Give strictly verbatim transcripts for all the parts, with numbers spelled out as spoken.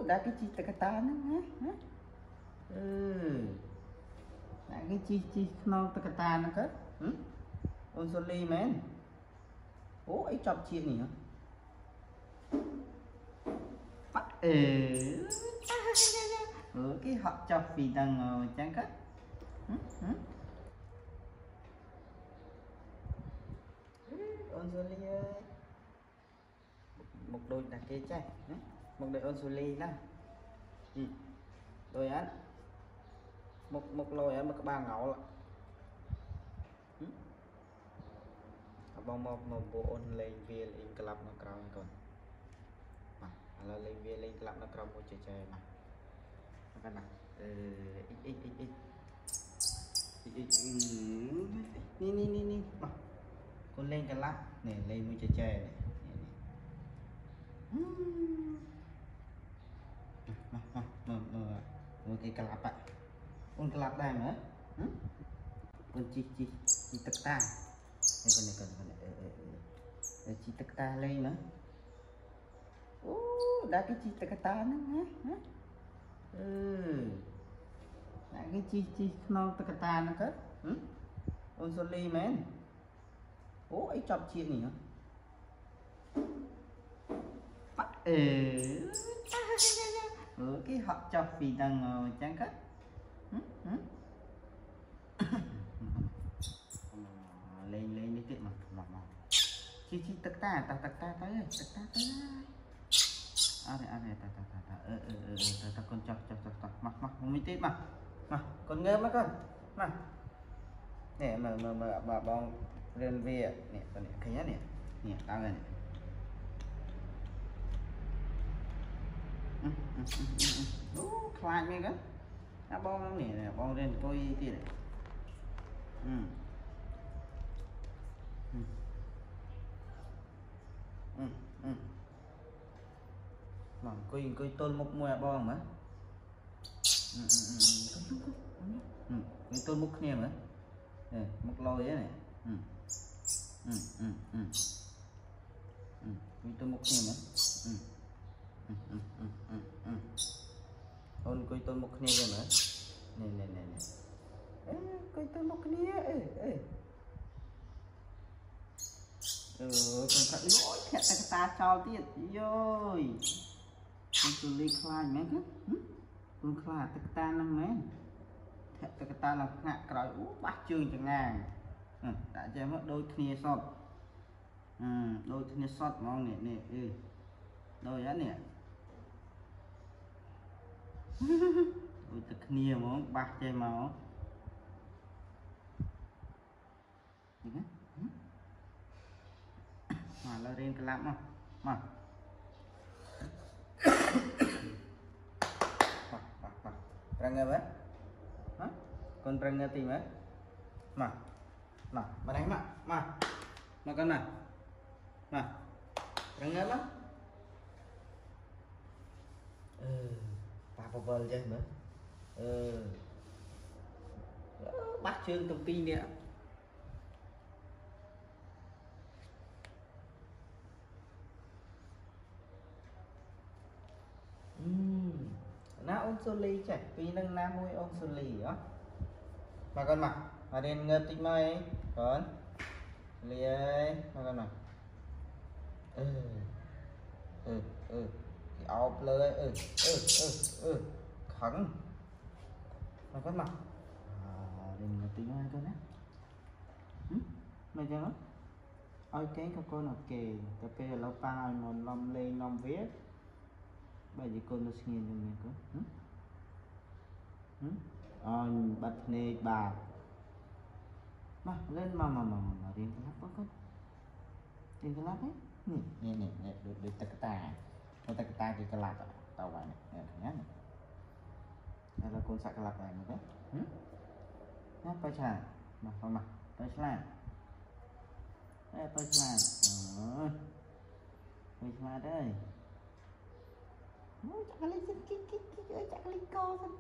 đã cái chi ta ta nó hả ừ đã cái chi chi non ta ta nó kết ôn số ly men ố ấy chọc chia nhỉ bắt ừ ừ cái họ chọc vì đang ngồi chẳng kết ôn số ly ơi một đôi đặt kia chạy một đôi ôn số ly đó đôi ăn một một lôi ở một ba ngậu là bông một một bộ ôn lên về lên club nó cầu còn mà là lên về lên club nó cầu một chơi chơi mà cái này ít ít ít ít ni ni ni ni mà con lên club này lên một chơi chơi này mà mà mà một cái club ạ con club đây nữa con chi chi chi tất ta này con này con này con chi tất ta lên nữa ô đã cái chi tất ta nữa hả ừ đã cái chi chi non tất ta nó kết ôn số ly men ô ấy chọc chia nhỉ bắt ừ ừ cái họ chọc vì đang ngồi chẳng kết lên lên đi tiệm mà mà mà chi chi tất ta ta tất ta tới tất ta tới à đây à đây ta ta ta ta ờ ờ ờ ta ta con chọc chọc chọc chọc mặc mặc không biết tít mà mà con ngơ mà con mà nè mà mà mà bà bong lên về nè con nè khía nè nè đang này ô khai mấy cái nó bong nè nè bong lên coi tí này ừ ừ ừ mà coi coi tôn một mùa bong mà ừ ừ ừ ừ tôn một kia mà nè một lôi á này ừ ừ ừ ừ ừ coi tôn một kia mà ừ ừ ừ ừ ừ ừ ôn coi tôn một kia rồi mà nè nè nè nè coi tôn một kia ê ê ừ con phải lỗi thẹn ta ta cho tiết rồi con tôi lấy khai mấy cái con khai ta ta năng mấy thẹn ta ta là ngạ cõi ú bắt chương chẳng ngàn đã cho mất đôi kia sọt đôi kia sọt ngon nè nè ừ đôi á nè đôi ta kia món bạc chơi máu mà là lên cái lắm mà mà răng nghe vậy hả con răng nghe tìm ấy mà mà mà đánh mà mà mà con này mà răng nghe lắm ừ bà bà vờ chơi nữa ừ bắt chương thông tin nè na ôn số ly chạy vì nâng nam môi ôn số ly đó mà con mặc mà đền ngợp tích mây con ly ơi mà con mặc ừ ừ ừ ốp lời ừ ừ ừ ừ khẳng mà con mặc đền ngợp tích mây con á mày chưa ôi cái các con ok tập về lâu pa một lom lên lom viết bây giờ con nó xin như này cơ on bật nè bà mà lên mà mà mà mà riêng cái lắp con riêng cái lắp ấy nè nè nè nè được được tất cả tất cả cái cái lắp tao vậy này nhá đây là con sạc cái lắp này nữa đấy nhá phải chả mà không mà phải chả đây phải chả phải chả đây chắc là lấy cái cái cái cái chắc lấy co thôi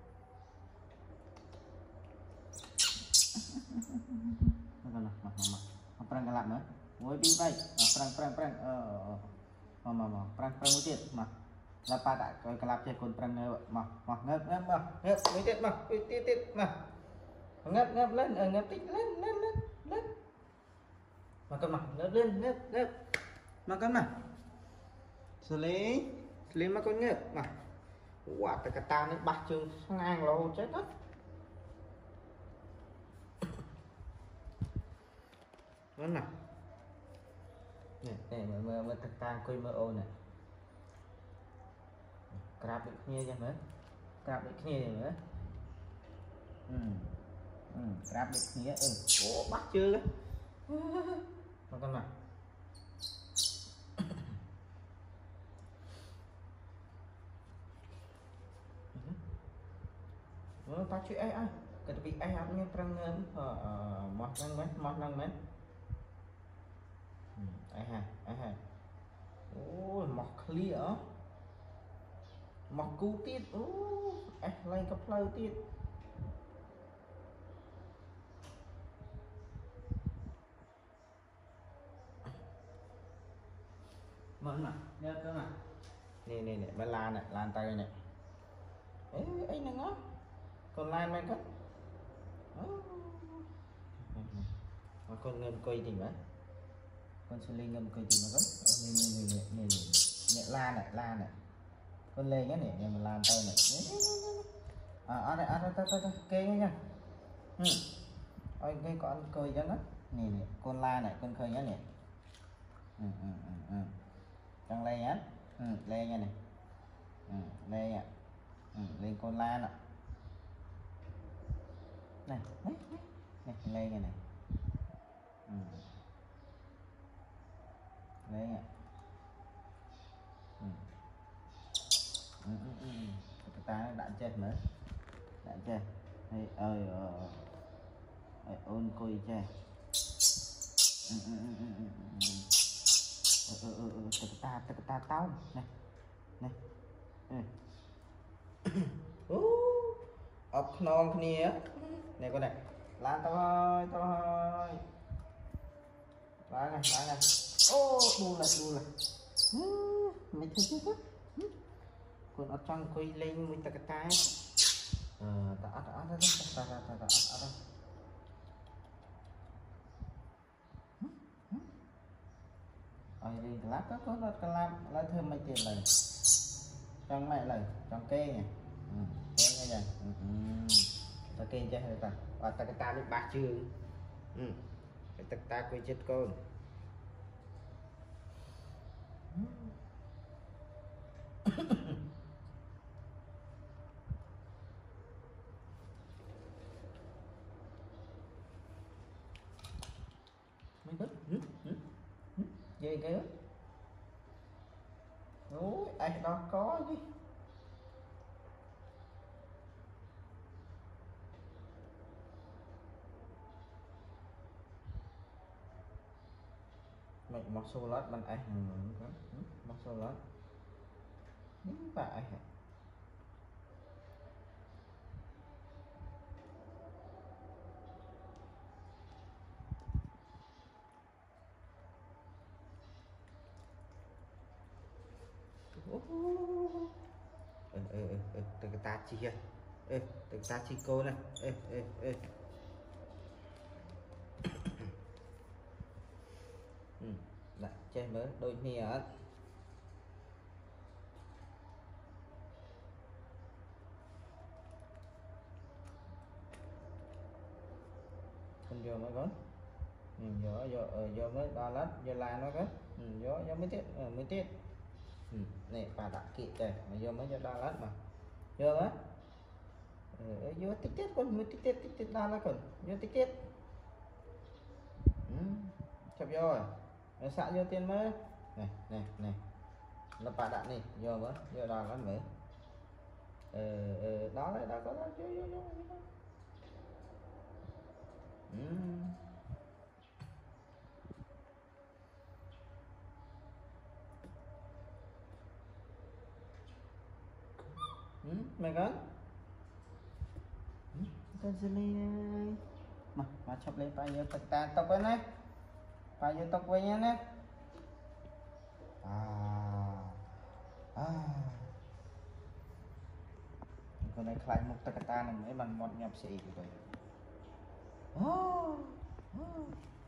mà mà mà mà perang cái lắm nữa ngồi đi bay perang perang perang ờ mà mà mà perang perang một tiệt mà là ba đã coi clap chơi con prang ngơ mà mà ngớp ngớp mà ngớp mấy tiết mà tiết tiết tiết mà ngớp ngớp lên ờ ngớp tích lên lên lên lên mà con mà ngớp lên ngớp ngớp mà con mà xử lý xử lý mà con ngớp mà quả tại cả ta nó bạc trường ngang lô chết đó vẫn nào nè nè mà mà mà thật ta coi mơ ô này crab được nghe chứ nữa crab được nghe nữa ừ ừ crab được nghe ừ ủa bắt chưa mà con nào nó ta chuyện ai ai cái bị ai học nghe trăng ờ mọt năng mấy mọt năng mấy ai ha ai ha ôi mọt clear mọt cú tiết ô ai lên cái plei tiết mở nè nhớ cơ nè nè nè nè ba lan này lan tay này ấy ấy nè ngó còn lan mấy cái mà con ngâm cây thì mấy con sẽ lên ngâm cây thì mà vẫn nè nè nè nè nè lan này lan này con lên cái này nè mà lan tay này à ở đây ở đây tay tay kê nha ừ ôi cái con cây đó nè nè con la này con khơi nhá nè ừ ừ ừ ừ trong lên nhá ừ lên nha này ừ lên nha ừ lên con la nè này này này lên nha này ừ lên nha ừ ừ ừ ừ cái ta nó đã chết nữa đã chết hay ơi ờ ôn coi chơi ừ ừ ừ ừ ừ ừ ừ ừ ừ ta ta ta tao này này ốc non kia này con này lan tao ơi tao ơi lá này lá này ô đu lại đu lại mày thấy chưa chứ con ở trong quay lên mình ta cái tay ờ ta ta ta ta ta ta ta ta ở đây lát có có nó làm lá thơm mấy tiền này trong mẹ này trong kê này ừ, kê ngay này ừ, ừ. Ta kê cho hơi ta và ta cái ta được bạc chưa ừ. Cái ta ta quay chết con mấy bớt ừ, ừ, ừ. Về cái ôi ai đó có đi mày mọc xô lót bên ai mọc xô lót những bạn ừ, ừ, ừ, ừ, từ cái ta chi kia ừ, từ cái ta chi cô này ừ, ừ, ừ. Ừ, lại chơi mới đôi nhẹ con vô mới có ừ, vô vô ờ, vô mới đo lát vô la nó có ừ, vô vô mới tiết ờ, mới tiết ừ, này bà đã kịp rồi mà vô mới cho đo lát mà vô á ừ, vô tích tiết con mới tích tiết tích tiết đo nó còn vô tích tiết ừ, chụp vô rồi nó xạ vô tiền mới này này này nó bà đã này vô mới vô đo lát mới ờ, ờ, đó đấy đó có đó vô vô vô ừ. Ừ, mày con ừ, con xin đi mà mà chụp lên bao nhiêu tất cả tóc với này bao nhiêu tóc với nhá nè à à con này khai một tất cả ta này mấy bằng một nhập sĩ rồi. Oh, oh.